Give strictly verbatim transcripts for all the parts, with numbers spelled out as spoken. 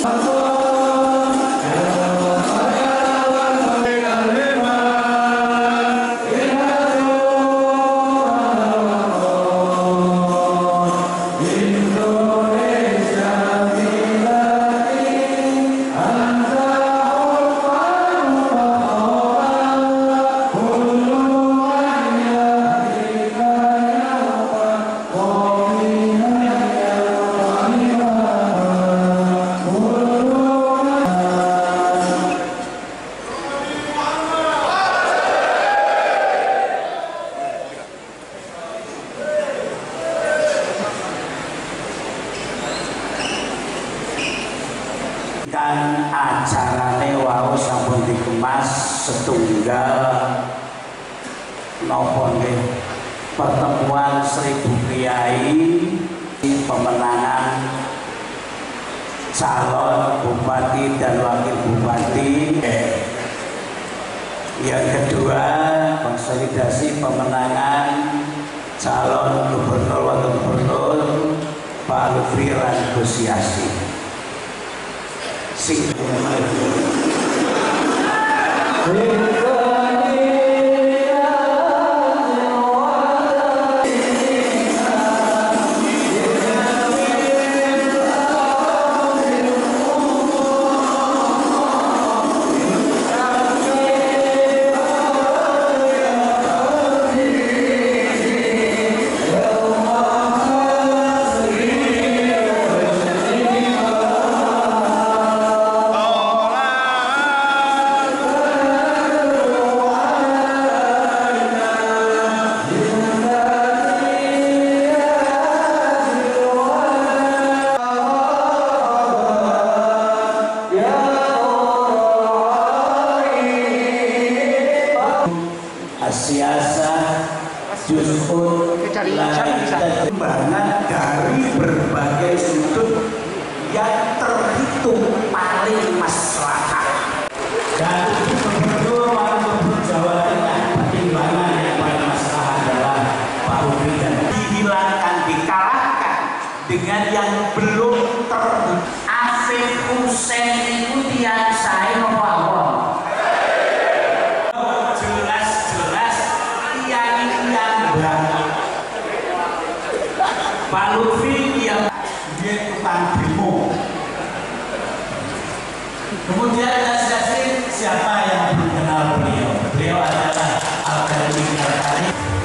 kan acarane wau sampun dikemas setunggal napa nggih pertemuan seribu kiai pemenangan calon bupati dan wakil bupati. Yang kedua, konsolidasi pemenangan calon gubernur wakil gubernur Pak Lutfi lan Gus Yasin. Sing siasa justru kembangan dari berbagai sudut yang terhitung paling maslahat. Dan gubernur wakil Jawa Tengah pertimbangan yang paling maslahat adalah Pak Lutfi dan dihilangkan, dikalahkan dengan yang belum ter Afif Hussein itu tiang saya ngomong. Pak Lutfi yang dia tukang demo. Kemudian Yasin siapa yang belum kenal beliau? Beliau adalah akademik terkait.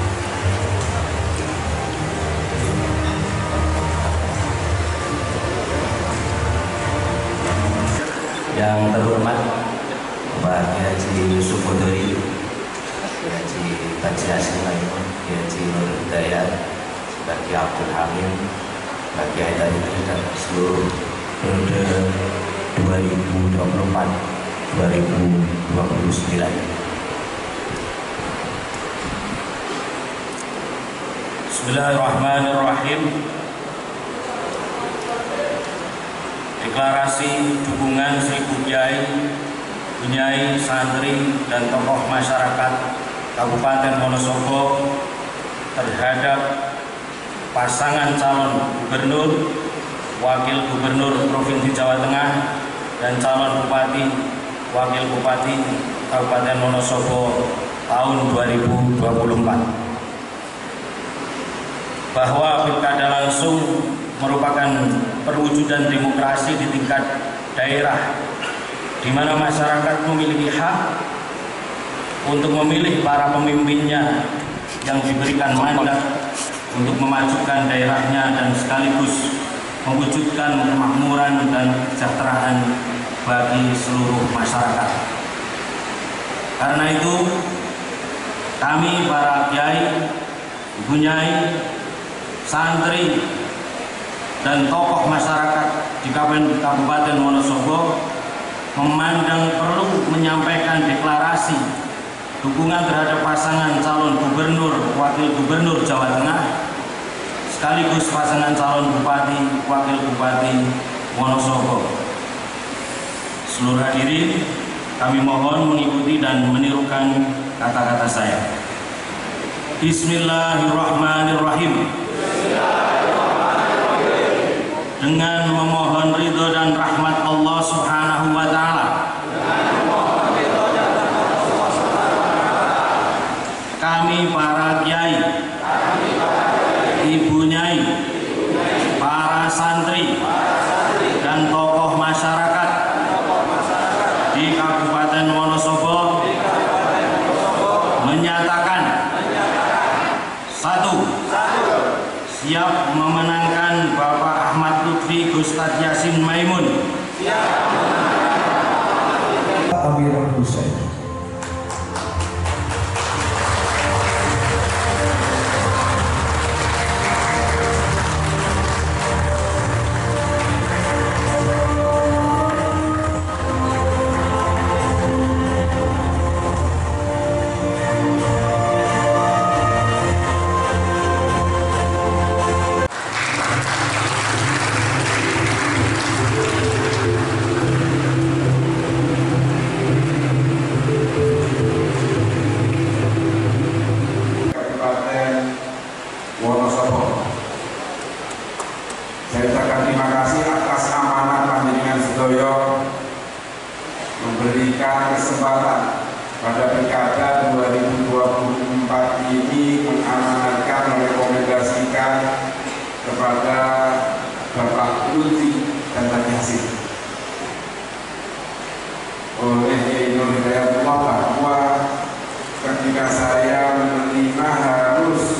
Yang terhormat Pak Haji Yusuf Hodori, Haji Haji Yasin Maimun, Haji Nur Hidayat, bagi Abdul Hamid, bagi Haidar itu dan seluruh periode dua ribu dua puluh empat sampai dua ribu dua puluh sembilan. Bismillahirrahmanirrahim. Deklarasi dukungan seribu kiai, bunyai, santri, dan tokoh masyarakat Kabupaten Wonosobo terhadap pasangan calon gubernur, wakil gubernur Provinsi Jawa Tengah, dan calon bupati, wakil bupati Kabupaten Wonosobo tahun dua ribu dua puluh empat. Bahwa pilkada langsung merupakan perwujudan demokrasi di tingkat daerah, di mana masyarakat memiliki hak untuk memilih para pemimpinnya yang diberikan mandat untuk memajukan daerahnya dan sekaligus mewujudkan kemakmuran dan kesejahteraan bagi seluruh masyarakat. Karena itu, kami para kiai, bunyai, santri, dan tokoh masyarakat di Kabupaten Wonosobo memandang perlu menyampaikan deklarasi dukungan terhadap pasangan calon gubernur, wakil gubernur Jawa Tengah, sekaligus pasangan calon bupati, wakil bupati Wonosobo. Seluruh hadirin, kami mohon mengikuti dan menirukan kata-kata saya. Bismillahirrahmanirrahim. Dengan memohon ridho dan rahmat Allah Amir Hussein. Saya ucapkan terima kasih atas amanah panjenengan sedaya memberikan kesempatan pada pilkada dua ribu dua puluh empat ini mengamanatkan, merekomendasikan kepada Bapak Lutfi dan Tati Hasim oleh Kiai Nur Hidayatullah bahwa ketika saya menerima harus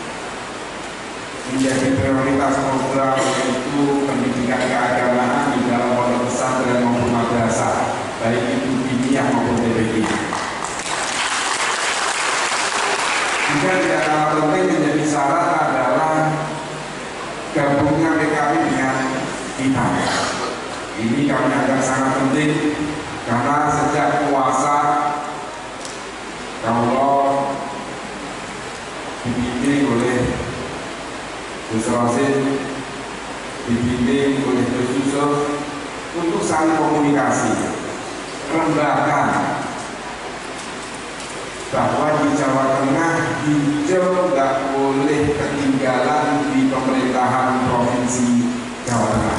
menjadi prioritas program yaitu pendidikan keagamaan di dalam pondok pesantren maupun madrasah, baik itu diniyah maupun T B I. Juga tidak kalah penting menjadi syarat adalah gabungnya P K B dengan kita. Ini kami anggap sangat penting karena sejak puasa kalau dibimbing oleh Gus Rosin, dibimbing oleh Gus Yusuf untuk saling komunikasi, rembakan bahwa di Jawa Tengah hijau nggak boleh ketinggalan di pemerintahan provinsi Jawa Tengah.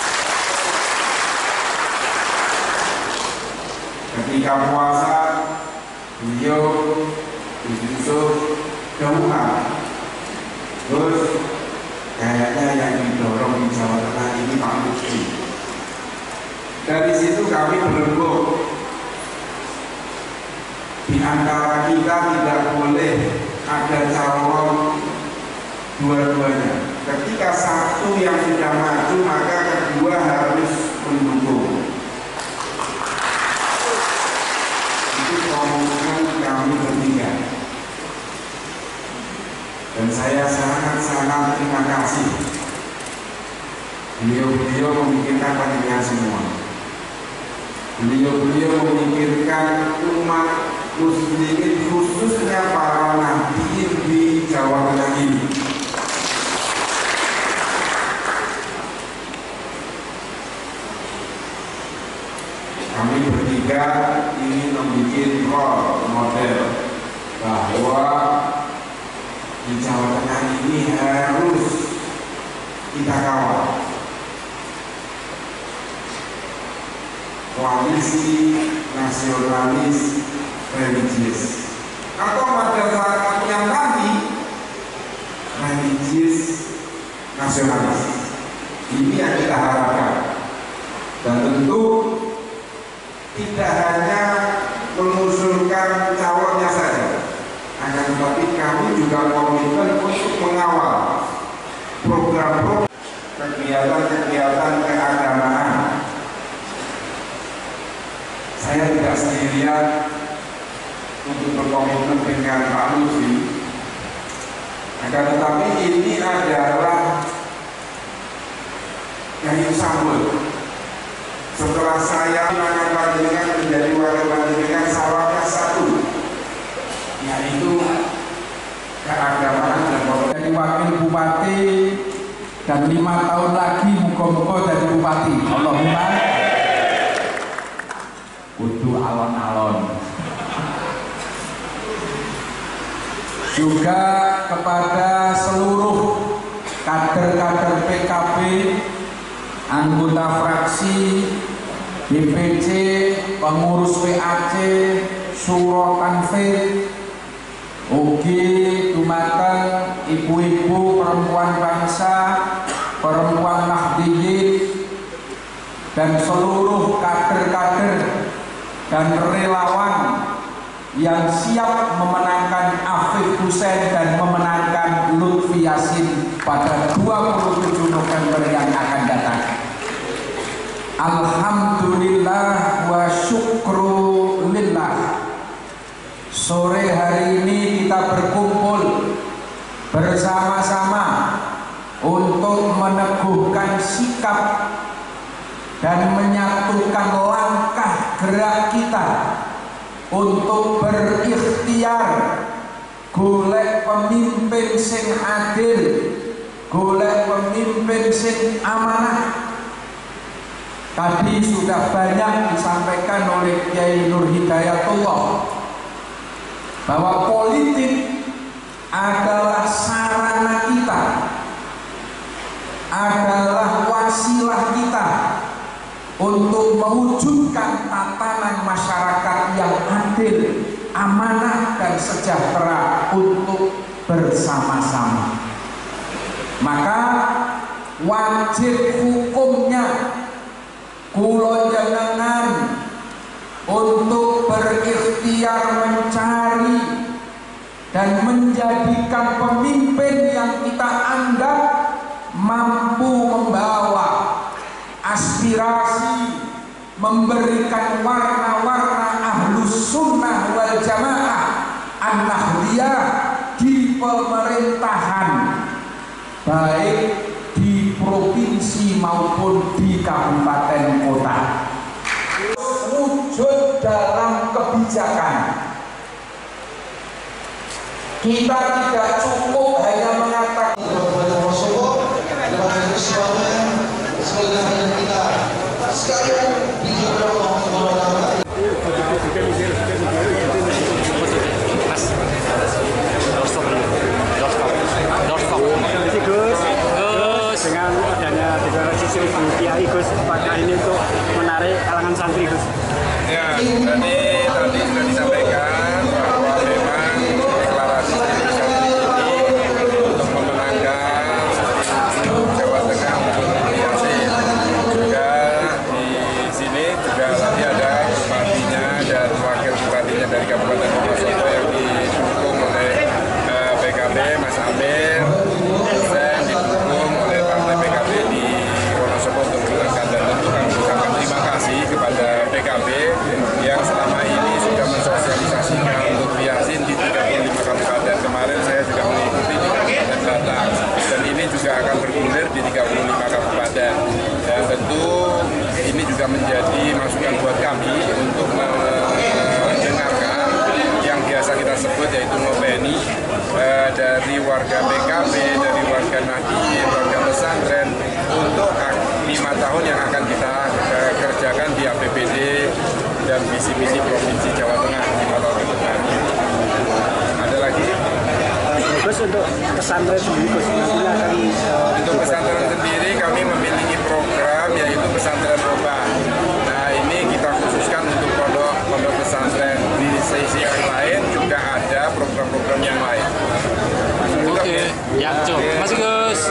Ketika puasa, beliau Gus Yusuf doa, terus kayaknya yang didorong di Jawa Tengah ini Pak Lutfi. Dari situ kami berembuk, di antara kita tidak boleh ada calon dua-duanya. Ketika satu yang sudah maju maka kedua harus mendukung. Itu komitmen kami bertiga. Dan saya sangat-sangat terima kasih beliau-beliau memikirkan panjenengan semua. Beliau-beliau memikirkan umat muslimin khususnya para nahdien di Jawa Tengah ini. Kami bertiga ingin membuat role model bahwa di Jawa Tengah ini harus kita kawal. Koalisi nasionalis religius atau pada saat yang nanti religius nasionalis, ini yang kita harapkan. Dan tentu tidak hanya mengusulkan calonnya saja, akan tetapi kami juga komitmen untuk mengawal program-program kegiatan-kegiatan keagamaan. Saya tidak sendirian untuk berkomitmen dengan Pak Lutfi, akan tetapi ini adalah kayu sambut. Setelah saya akan panjenengan menjadi wakil panjenengan, syaratnya satu, yaitu keagamaan dan pondok. Jadi wakil bupati dan lima tahun lagi muka-muka jadi bupati. Allahumma kudu alon-alon. Juga kepada seluruh kader-kader P K B, anggota fraksi, D P C, pengurus W A C, Suro Tanfir, ugi dumateng ibu-ibu perempuan bangsa, perempuan Nahdliyin, dan seluruh kader-kader dan relawan yang siap memenangkan Afif Hussein dan memenangkan Lutfi Yassin pada dua puluh tujuh November yang akan datang. Alhamdulillah wa syukru lillah. Sore hari ini kita berkumpul bersama-sama untuk meneguhkan sikap dan menyatukan langkah gerak kita untuk berikhtiar golek pemimpin sing adil, golek pemimpin sing amanah. Tadi sudah banyak disampaikan oleh Kiai Nur Hidayatullah bahwa politik adalah sarana kita, adalah wasilah kita untuk mewujudkan tatanan masyarakat yang adil, amanah dan sejahtera untuk bersama-sama. Maka wajib hukumnya kula jenengan untuk berikhtiar mencari dan menjadikan pemimpin yang kita anggap mampu membawa aspirasi, memberikan warna-warna ahlus sunnah wal jamaah an-nahdliyah di pemerintahan, baik di provinsi maupun di kabupaten kota. Wujud dalam kebijakan. Kita tidak cukup hanya mengatakan dengan adanya deklarasi Kiai Gus, apakah ini untuk menarik kalangan santri Gus? Ya, tadi tadi sudah disampaikan bahwa memang deklarasi santri ini untuk memenangkan Jawa Tengah untuk Yasin. Juga di sini juga tadi ada bupatinya dan wakil bupatinya dari Kabupaten Wonosobo yang didukung oleh uh, P K B Mas Amir, dan didukung oleh partai P K B di Wonosobo untuk menangkan, dan tentu kami ucapkan terima kasih kepada P K B yang selama ini sudah mensosialisasikan untuk Yasin di tiga puluh lima kabupaten. Kemarin saya juga mengikuti di Kabupaten Batang, dan ini juga akan bergulir di tiga puluh lima kabupaten. Dan tentu ini juga menjadi masukan buat kami untuk mendengarkan yang biasa kita sebut yaitu ngopeni eh, dari warga P K B, dari warga Nahdliyin, warga pesantren untuk lima tahun yang akan kita eh, kerjakan di A P B D dan visi-misi Provinsi Jawa Tengah lima tahun ke depan. Ada lagi? Gus, untuk pesantren sendiri Gus, nantinya akan Untuk pesantren sendiri kami memiliki program yaitu pesantren Robah. Nah, ini kita khususkan untuk pondok pondok pesantren. Di sisi yang lain juga ada program-program yang lain. Oke, ya, cukup. Masih Gus.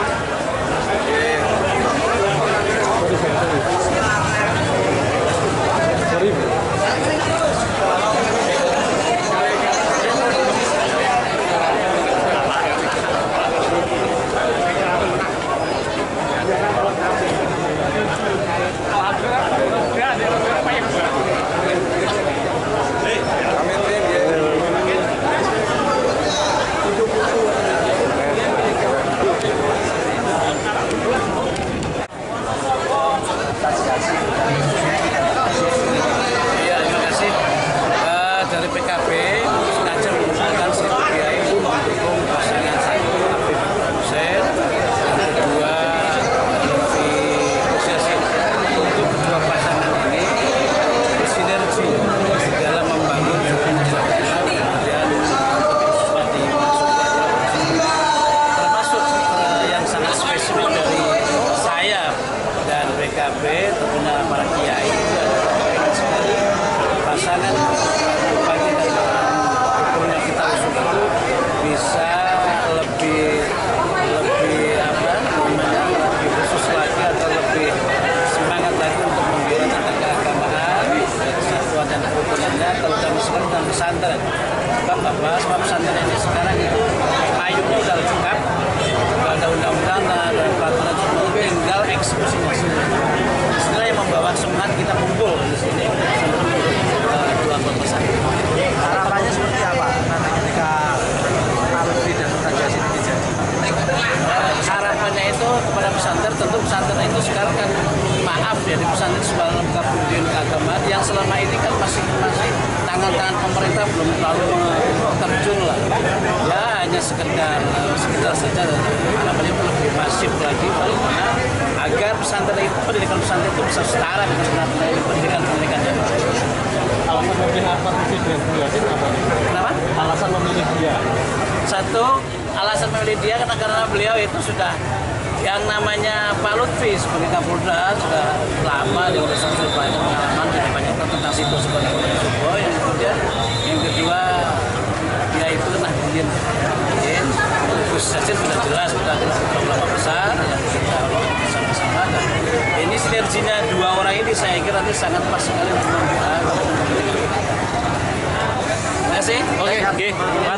Iya, terima kasih. Uh, dari P K B sengaja menggunakan Siti Kiai untuk mendukung pasangan satu Habib Hussein, yang kedua Lutfi Yasin. Untuk kedua pasangan ini bersinergi dalam membangun hubungan masyarakat dan seperti termasuk uh, yang sangat spesifik dari saya dan P K B tentunya para kiai pasangan bagi dan hukum yang kita usung itu bisa lebih lebih apa namanya lebih khusus lagi atau lebih semangat lagi untuk membela tentang keagamaan, kesatuan dan kerukunannya, terutama sekali tentang pesantren. Sebab apa? Sebab pesantren ini sekarang itu payungnya sudah lengkap, ada undang-undang dan peraturan semua, tinggal eksekusinya. Istilah yang jadi pesantren sekolah lengkap pendidikan keagamaan yang selama ini kan masih masih tangan-tangan pemerintah belum terlalu terjun lah. Ya hanya sekedar sekedar saja, namanya lebih masif lagi bagaimana agar pesantren itu pendidikan pesantren itu bisa setara dengan pendidikan-pendidikan yang lain. Alasan memilih apa Presiden Yasin apa? Kenapa? Alasan memilih dia. Satu, alasan memilih dia karena karena beliau itu sudah yang namanya Pak Lutfi sebagai Kapolda sudah lama dia sudah banyak pengalaman dan banyak tentang situ sebagai Subo. Yang kemudian yang kedua dia itu kena dingin. Gus Yasin sudah jelas sudah beberapa besar yang kita bersama-sama dan ini sinerginya dua orang ini saya kira nanti sangat pas sekali untuk membuat. Terima kasih. Oke, oke.